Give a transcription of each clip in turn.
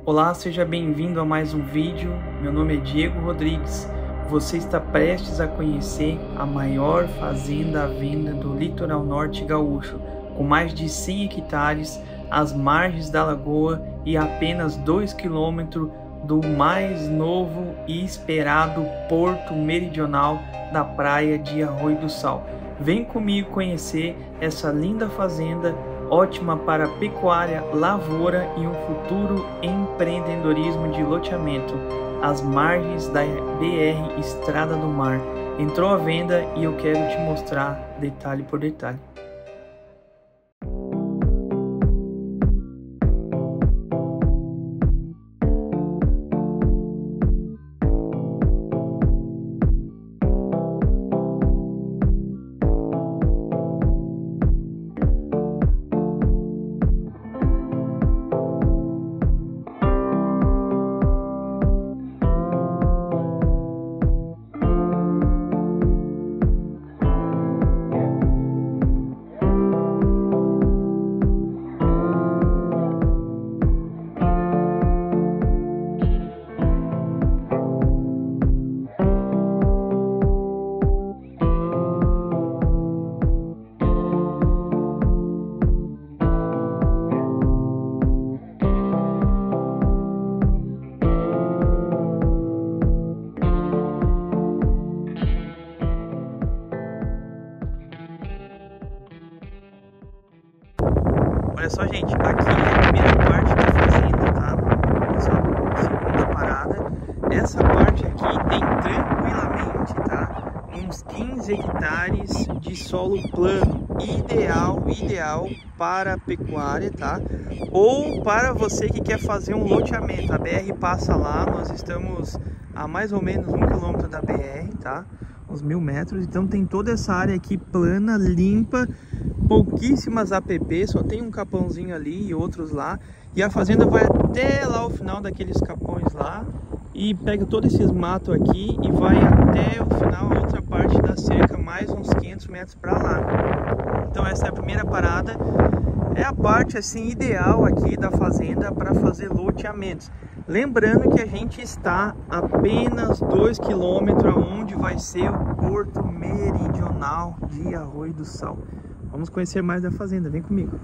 Olá, seja bem-vindo a mais um vídeo. Meu nome é Diego Rodrigues. Você está prestes a conhecer a maior fazenda à venda do litoral norte gaúcho, com mais de 100 hectares às margens da lagoa e apenas 2 km do mais novo e esperado porto meridional da praia de Arroio do Sal. Vem comigo conhecer essa linda fazenda, ótima para pecuária, lavoura e um futuro empreendedorismo de loteamento, às margens da BR Estrada do Mar. Entrou à venda e eu quero te mostrar detalhe por detalhe. Olha só, gente, aqui é a primeira parte da fazenda, tá? Essa segunda parada. Essa parte aqui tem tranquilamente, tá? Uns 15 hectares de solo plano, ideal para a pecuária, tá? Ou para você que quer fazer um loteamento. A BR passa lá, nós estamos a mais ou menos 1 km da BR, tá? Uns 1000 metros, então tem toda essa área aqui plana, limpa, pouquíssimas APP, só tem um capãozinho ali e outros lá, e a fazenda vai até lá o final daqueles capões lá e pega todos esses matos aqui e vai até o final, a outra parte da cerca, mais uns 500 metros para lá. Então essa é a primeira parada, é a parte assim ideal aqui da fazenda para fazer loteamentos. Lembrando que a gente está a apenas 2 km aonde vai ser o porto meridional de Arroio do Sal. Vamos conhecer mais da fazenda, vem comigo.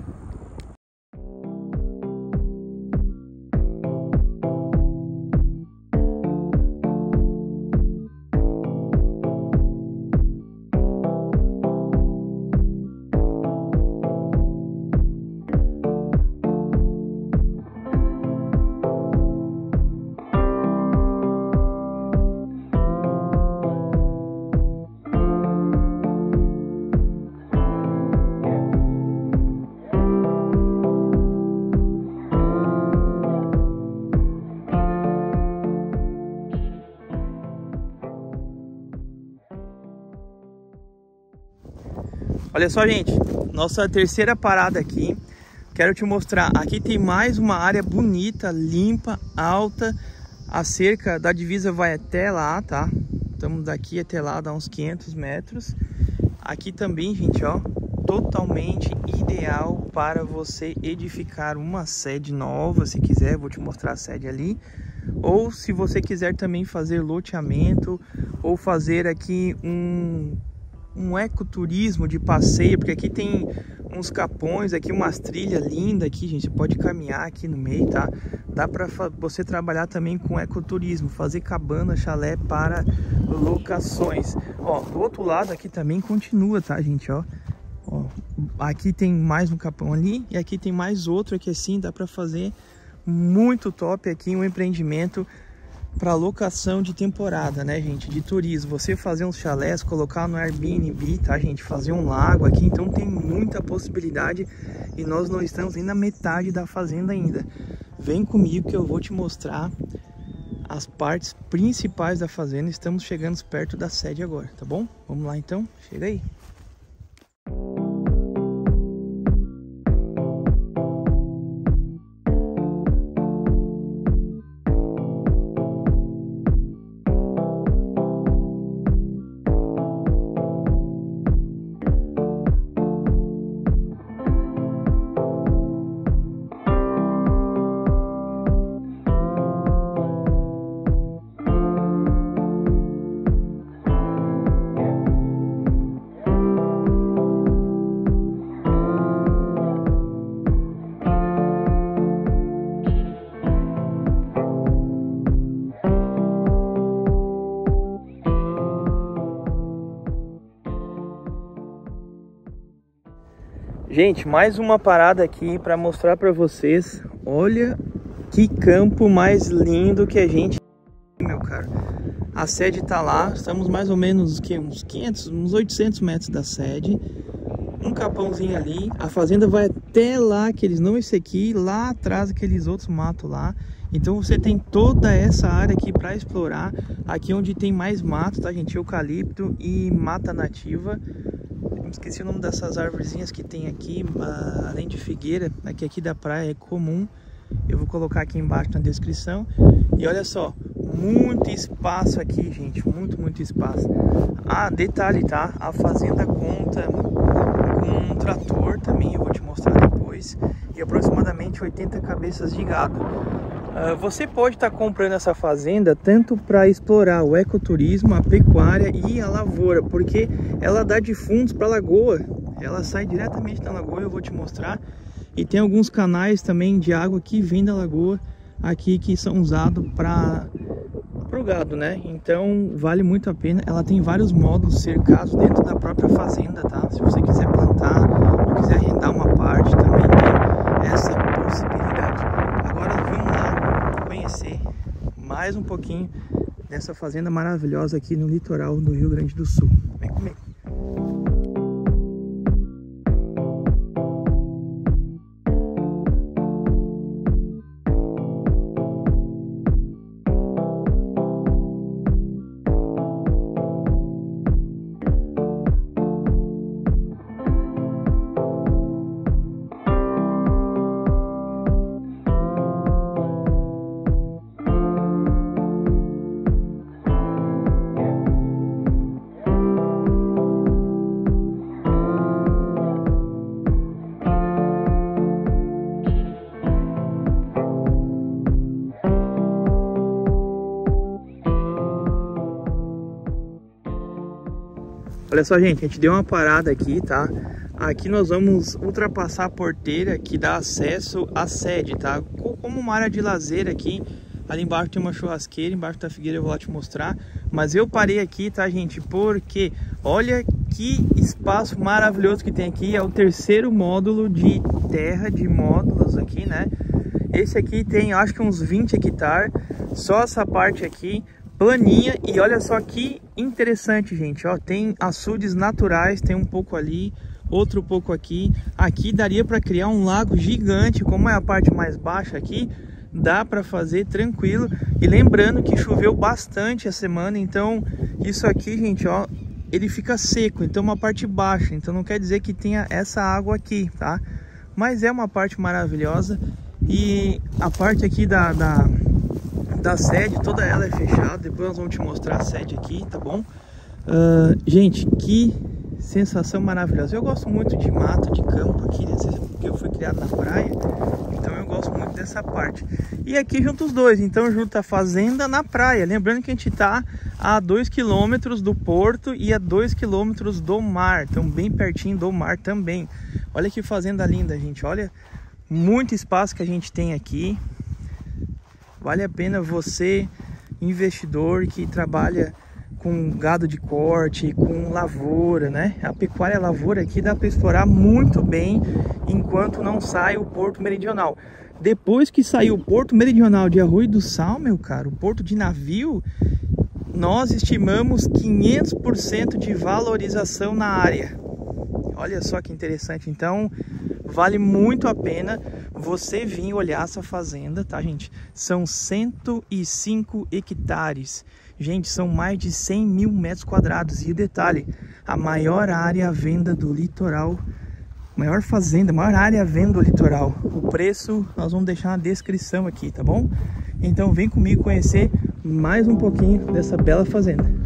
Olha só, gente, nossa terceira parada aqui, quero te mostrar, aqui tem mais uma área bonita, limpa, alta, a cerca da divisa vai até lá, tá? Estamos daqui até lá, dá uns 500 metros. Aqui também, gente, ó, totalmente ideal para você edificar uma sede nova, se quiser, vou te mostrar a sede ali. Ou se você quiser também fazer loteamento, ou fazer aqui um ecoturismo de passeio, porque aqui tem uns capões, aqui umas trilhas lindas aqui, gente, você pode caminhar aqui no meio, tá? Dá para você trabalhar também com ecoturismo, fazer cabana, chalé para locações. Ó, do outro lado aqui também continua, tá, gente, ó. Ó, aqui tem mais um capão ali e aqui tem mais outro aqui assim, dá para fazer muito top aqui um empreendimento para locação de temporada, né, gente, de turismo. Você fazer uns chalés, colocar no Airbnb, tá, gente, fazer um lago aqui, então tem muita possibilidade e nós não estamos nem na metade da fazenda ainda. Vem comigo que eu vou te mostrar as partes principais da fazenda. Estamos chegando perto da sede agora, tá bom? Vamos lá então, chega aí. Gente, mais uma parada aqui para mostrar para vocês. Olha que campo mais lindo que a gente tem, meu cara. A sede tá lá, estamos mais ou menos uns 500, uns 800 metros da sede. Um capãozinho ali, a fazenda vai até lá, aqueles não esse aqui, lá atrás aqueles outros matos lá. Então você tem toda essa área aqui para explorar. Aqui onde tem mais mato, tá, gente? Eucalipto e mata nativa. Esqueci o nome dessas árvorezinhas que tem aqui, além de figueira, aqui da praia é comum. Eu vou colocar aqui embaixo na descrição. E olha só, muito espaço aqui, gente, muito espaço. Ah, detalhe, tá? A fazenda conta com um trator também, eu vou te mostrar depois. E aproximadamente 80 cabeças de gado. Você pode estar comprando essa fazenda tanto para explorar o ecoturismo, a pecuária e a lavoura, porque ela dá de fundos para a lagoa, ela sai diretamente da lagoa, eu vou te mostrar. E tem alguns canais também de água que vêm da lagoa aqui que são usados para o gado, né? Então vale muito a pena. Ela tem vários módulos cercados dentro da própria fazenda, tá? Se você quiser plantar ou quiser arrendar uma parte, também tem essa possibilidade. Agora vamos lá conhecer mais um pouquinho dessa fazenda maravilhosa aqui no litoral do Rio Grande do Sul. Vem comigo. Olha só, gente, a gente deu uma parada aqui, tá? Aqui nós vamos ultrapassar a porteira que dá acesso à sede, tá? Como uma área de lazer aqui. Ali embaixo tem uma churrasqueira, embaixo da figueira eu vou lá te mostrar. Mas eu parei aqui, tá, gente? Porque olha que espaço maravilhoso que tem aqui. É o terceiro módulo de terra de módulos aqui, né? Esse aqui tem, acho que uns 20 hectares. Só essa parte aqui planinha, e olha só que interessante, gente, ó, tem açudes naturais, tem um pouco ali, outro pouco aqui. Aqui daria para criar um lago gigante, como é a parte mais baixa aqui, dá para fazer tranquilo. E lembrando que choveu bastante a semana, então isso aqui, gente, ó, ele fica seco, então uma parte baixa, então não quer dizer que tenha essa água aqui, tá? Mas é uma parte maravilhosa. E a parte aqui da sede, toda ela é fechada. Depois nós vamos te mostrar a sede aqui, tá bom? Gente, que sensação maravilhosa. Eu gosto muito de mato, de campo aqui, né? Porque eu fui criado na praia, então eu gosto muito dessa parte. E aqui junto os dois, então junto a fazenda na praia. Lembrando que a gente tá a 2 km do porto e a 2 km do mar, então bem pertinho do mar também. Olha que fazenda linda, gente, olha, muito espaço que a gente tem aqui. Vale a pena você, investidor que trabalha com gado de corte, com lavoura, né? A pecuária lavoura aqui dá para explorar muito bem enquanto não sai o Porto Meridional. Depois que sair o Porto Meridional de Arroio do Sal, meu caro, o porto de navio, nós estimamos 500% de valorização na área. Olha só que interessante, então vale muito a pena você vir olhar essa fazenda, tá, gente? São 105 hectares. Gente, são mais de 100 mil metros quadrados. E o detalhe, a maior área à venda do litoral, maior fazenda, maior área à venda do litoral. O preço nós vamos deixar na descrição aqui, tá bom? Então vem comigo conhecer mais um pouquinho dessa bela fazenda.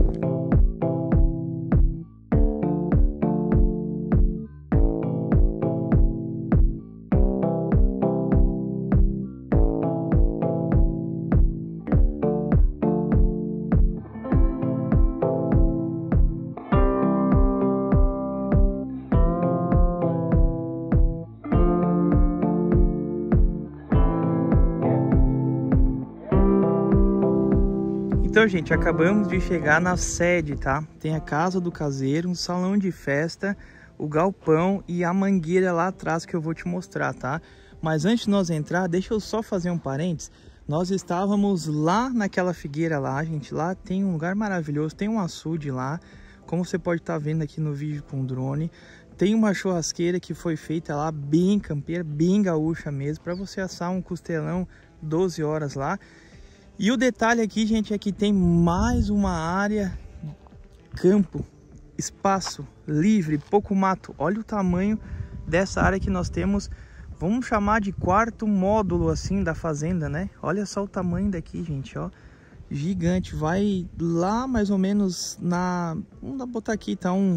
Então, gente, acabamos de chegar na sede, tá? Tem a casa do caseiro, um salão de festa, o galpão e a mangueira lá atrás que eu vou te mostrar, tá? Mas antes de nós entrar, deixa eu só fazer um parênteses. Nós estávamos lá naquela figueira lá, gente. Lá tem um lugar maravilhoso, tem um açude lá, como você pode estar vendo aqui no vídeo com o drone. Tem uma churrasqueira que foi feita lá, bem campeira, bem gaúcha mesmo, para você assar um costelão 12 horas lá. E o detalhe aqui, gente, é que tem mais uma área, campo, espaço livre, pouco mato. Olha o tamanho dessa área que nós temos. Vamos chamar de quarto módulo assim da fazenda, né? Olha só o tamanho daqui, gente, ó. Gigante. Vai lá mais ou menos na... Vamos botar aqui, tá um...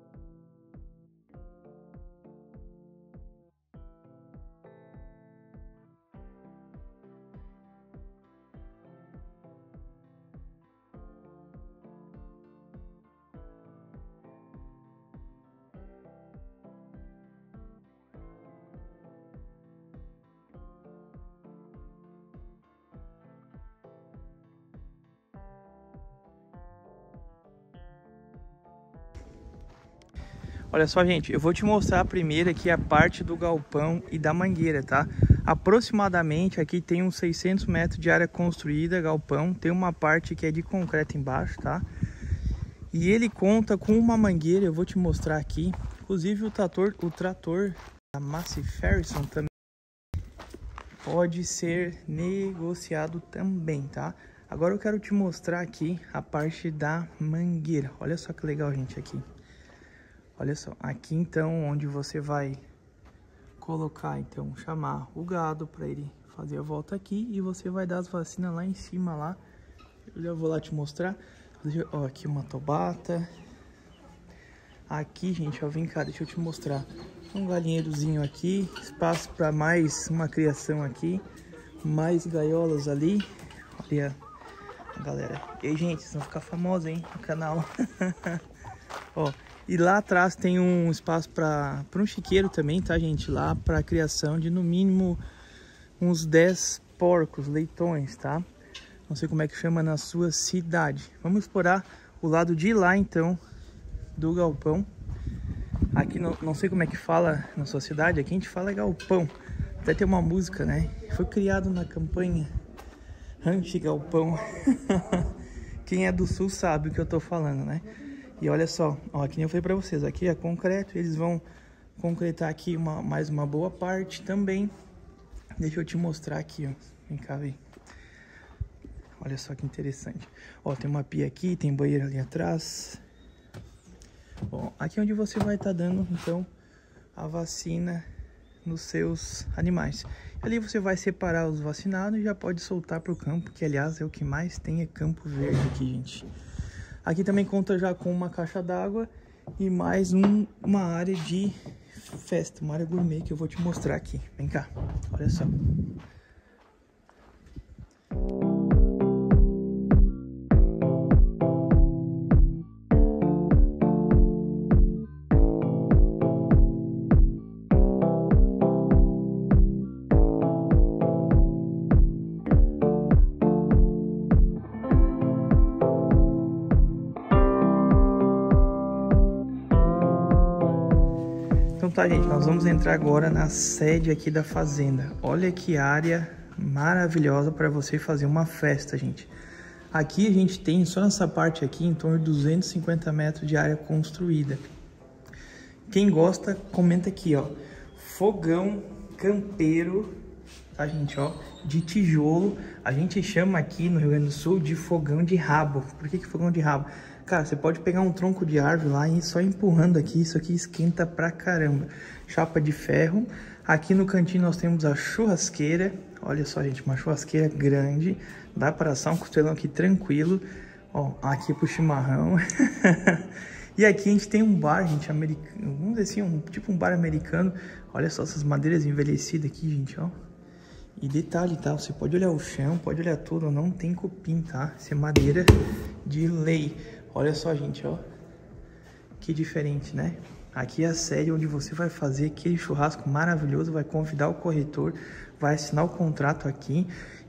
Olha só, gente, eu vou te mostrar primeiro aqui a parte do galpão e da mangueira, tá? Aproximadamente aqui tem uns 600 metros de área construída, galpão. Tem uma parte que é de concreto embaixo, tá? E ele conta com uma mangueira, eu vou te mostrar aqui. Inclusive o trator da Massey Ferguson também pode ser negociado também, tá? Agora eu quero te mostrar aqui a parte da mangueira. Olha só que legal, gente, aqui. Olha só, aqui então onde você vai colocar, então, chamar o gado para ele fazer a volta aqui e você vai dar as vacinas lá em cima lá. Eu já vou lá te mostrar. Ó, aqui uma tobata. Aqui, gente, ó, vem cá, deixa eu te mostrar. Um galinheirozinho aqui, espaço para mais uma criação aqui, mais gaiolas ali. Olha a galera. E aí, gente, vocês vão ficar famosos, hein, no canal. Ó. E lá atrás tem um espaço para um chiqueiro também, tá, gente? Lá para criação de no mínimo uns 10 porcos, leitões, tá? Não sei como é que chama na sua cidade. Vamos explorar o lado de lá, então, do galpão. Aqui não sei como é que fala na sua cidade, aqui a gente fala galpão. Até tem uma música, né? Foi criado na campanha anti-galpão. Quem é do sul sabe o que eu tô falando, né? E olha só, ó, que nem eu falei pra vocês, aqui é concreto, eles vão concretar aqui mais uma boa parte também. Deixa eu te mostrar aqui, ó, vem cá ver. Olha só que interessante. Ó, tem uma pia aqui, tem banheiro ali atrás. Ó, aqui é onde você vai estar dando, então, a vacina nos seus animais. Ali você vai separar os vacinados e já pode soltar pro campo, que aliás é o que mais tem, é campo verde aqui, gente. Aqui também conta já com uma caixa d'água e mais uma área de festa, uma área gourmet que eu vou te mostrar aqui. Vem cá, olha só. Então tá, gente, nós vamos entrar agora na sede aqui da fazenda. Olha que área maravilhosa para você fazer uma festa, gente. Aqui a gente tem, só nessa parte aqui, em torno de 250 metros de área construída. Quem gosta, comenta aqui, ó. Fogão campeiro, tá, gente, ó, de tijolo. A gente chama aqui no Rio Grande do Sul de fogão de rabo. Por que fogão de rabo? Cara, você pode pegar um tronco de árvore lá e só empurrando aqui, isso aqui esquenta pra caramba. Chapa de ferro. Aqui no cantinho nós temos a churrasqueira. Olha só, gente, uma churrasqueira grande. Dá para assar um costelão aqui tranquilo. Ó, aqui pro chimarrão. E aqui a gente tem um bar, gente, americano. Vamos dizer assim, tipo um bar americano. Olha só essas madeiras envelhecidas aqui, gente, ó. E detalhe, tá? Você pode olhar o chão, pode olhar tudo, não tem cupim, tá? Isso é madeira de lei. Olha só, gente, ó. Que diferente, né? Aqui é a sede onde você vai fazer aquele churrasco maravilhoso, vai convidar o corretor, vai assinar o contrato aqui.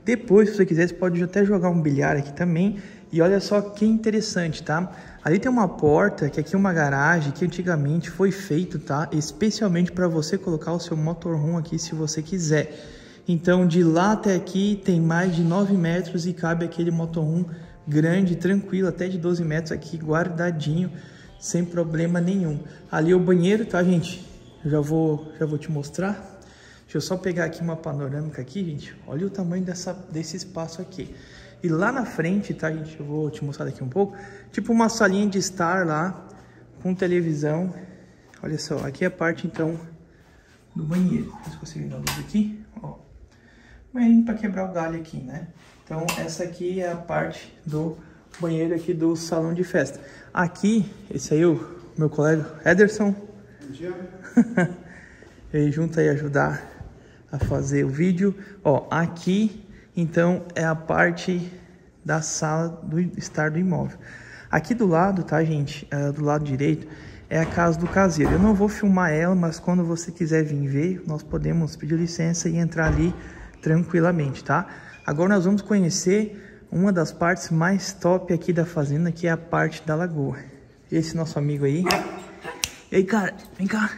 Depois, se você quiser, você pode até jogar um bilhar aqui também. E olha só que interessante, tá? Ali tem uma porta, que aqui é uma garagem, que antigamente foi feito, tá? Especialmente para você colocar o seu motorhome aqui, se você quiser. Então, de lá até aqui tem mais de 9 metros e cabe aquele motorhome grande, tranquilo, até de 12 metros aqui, guardadinho, sem problema nenhum. Ali é o banheiro, tá, gente? Eu já vou te mostrar. Deixa eu só pegar aqui uma panorâmica aqui, gente. Olha o tamanho desse espaço aqui. E lá na frente, tá, gente? Eu vou te mostrar daqui um pouco. Tipo uma salinha de estar lá, com televisão. Olha só, aqui é a parte, então, do banheiro. Vocês conseguem dar a luz aqui? Ó. Banheiro para quebrar o galho aqui, né? Então, essa aqui é a parte do banheiro aqui do salão de festa. Aqui, esse aí é o meu colega Ederson. Bom dia. Ele junto aí ajudar a fazer o vídeo. Ó, aqui então é a parte da sala do estar do imóvel. Aqui do lado, tá, gente, do lado direito é a casa do caseiro. Eu não vou filmar ela, mas quando você quiser vir ver, nós podemos pedir licença e entrar ali tranquilamente, tá? Agora nós vamos conhecer uma das partes mais top aqui da fazenda, que é a parte da lagoa. Esse nosso amigo aí. Ei, cara, vem cá.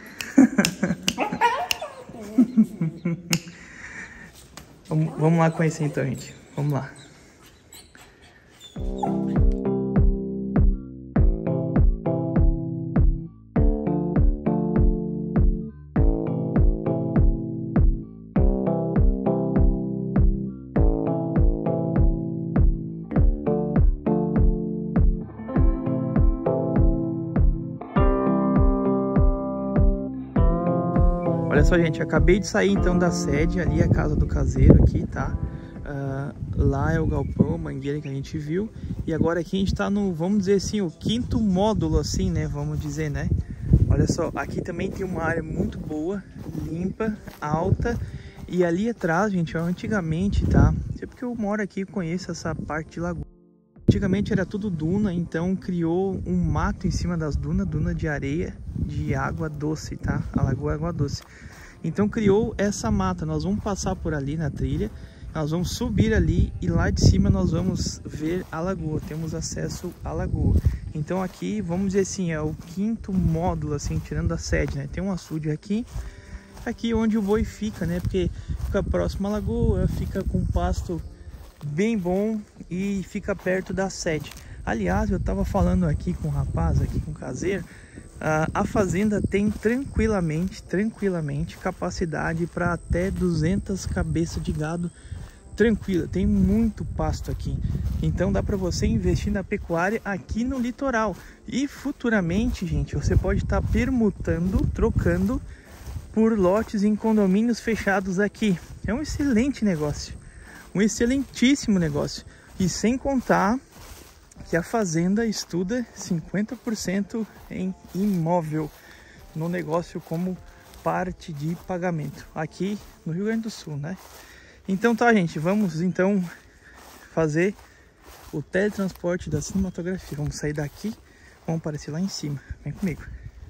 Vamos lá conhecer então, gente. Vamos lá. Olha só, gente, acabei de sair então da sede, ali é a casa do caseiro aqui, tá? Lá é o galpão, a mangueira que a gente viu. E agora aqui a gente tá no, vamos dizer assim, o 5º módulo, assim, né? Vamos dizer, né? Olha só, aqui também tem uma área muito boa, limpa, alta. E ali atrás, gente, antigamente, tá? Sempre porque eu moro aqui e conheço essa parte de lagoa. Antigamente era tudo duna, então criou um mato em cima das dunas, duna de areia, de água doce, tá? A lagoa é água doce. Então criou essa mata, nós vamos passar por ali na trilha, nós vamos subir ali e lá de cima nós vamos ver a lagoa, temos acesso à lagoa. Então aqui, vamos dizer assim, é o 5º módulo, assim, tirando a sede, né? Tem um açude aqui onde o boi fica, né? Porque fica próximo à lagoa, fica com pasto bem bom e fica perto da sede. Aliás, eu tava falando aqui com o rapaz, aqui com o caseiro, a fazenda tem tranquilamente capacidade para até 200 cabeças de gado tranquila, tem muito pasto aqui, então dá para você investir na pecuária aqui no litoral. E futuramente, gente, você pode estar permutando, trocando por lotes em condomínios fechados aqui. É um excelente negócio, um excelentíssimo negócio. E sem contar que a fazenda estuda 50% em imóvel no negócio como parte de pagamento aqui no Rio Grande do Sul, né? Então tá, gente, vamos então fazer o teletransporte da cinematografia. Vamos sair daqui, vamos aparecer lá em cima. Vem comigo.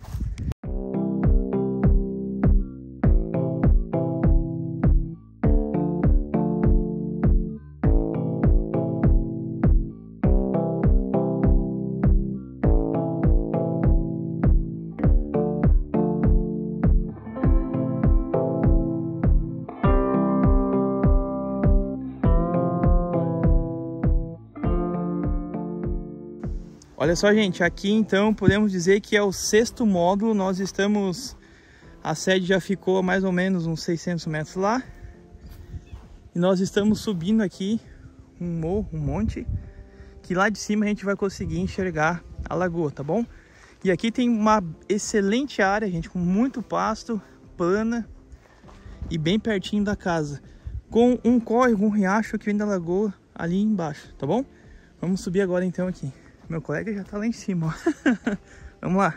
Olha só, gente, aqui então podemos dizer que é o 6º módulo. Nós estamos, a sede já ficou mais ou menos uns 600 metros lá. E nós estamos subindo aqui um morro, um monte, que lá de cima a gente vai conseguir enxergar a lagoa, tá bom? E aqui tem uma excelente área, gente, com muito pasto, plana e bem pertinho da casa. Com um córrego, um riacho que vem da lagoa ali embaixo, tá bom? Vamos subir agora então aqui. Meu colega já tá lá em cima, ó. Vamos lá.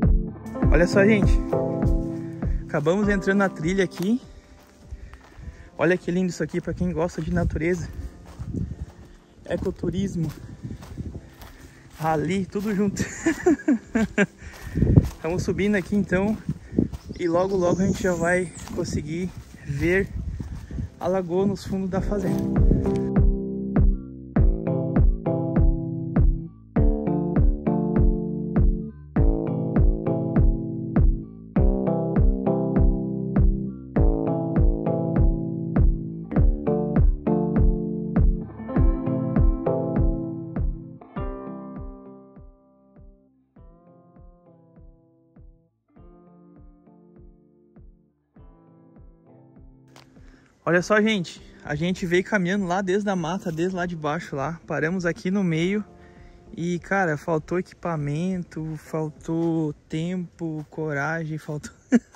Olha só, gente. Acabamos entrando na trilha aqui. Olha que lindo isso aqui para quem gosta de natureza. Ecoturismo. Rally, tudo junto. Estamos subindo aqui então. E logo logo a gente já vai conseguir ver a lagoa nos fundos da fazenda. Olha só, gente, a gente veio caminhando lá desde a mata, desde lá de baixo lá, paramos aqui no meio e, cara, faltou equipamento, faltou tempo, coragem, faltou...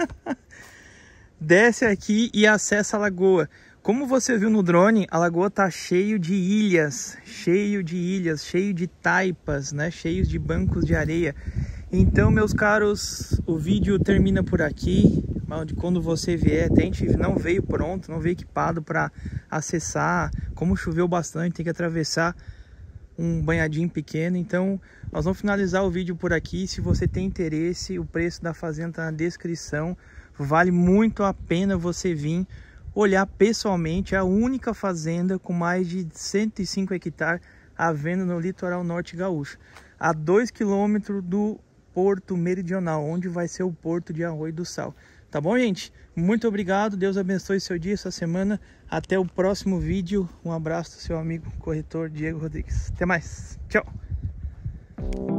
Desce aqui e acessa a lagoa. Como você viu no drone, a lagoa tá cheio de ilhas, cheio de taipas, né, cheios de bancos de areia. Então, meus caros, o vídeo termina por aqui. Quando você vier, a gente não veio pronto, não veio equipado para acessar. Como choveu bastante, tem que atravessar um banhadinho pequeno. Então, nós vamos finalizar o vídeo por aqui. Se você tem interesse, o preço da fazenda está na descrição. Vale muito a pena você vir olhar pessoalmente. É a única fazenda com mais de 105 hectares à venda no litoral norte gaúcho, a 2 km do Porto Meridional, onde vai ser o Porto de Arroio do Sal. Tá bom, gente? Muito obrigado. Deus abençoe seu dia, sua semana. Até o próximo vídeo. Um abraço do seu amigo corretor Diego Rodrigues. Até mais. Tchau.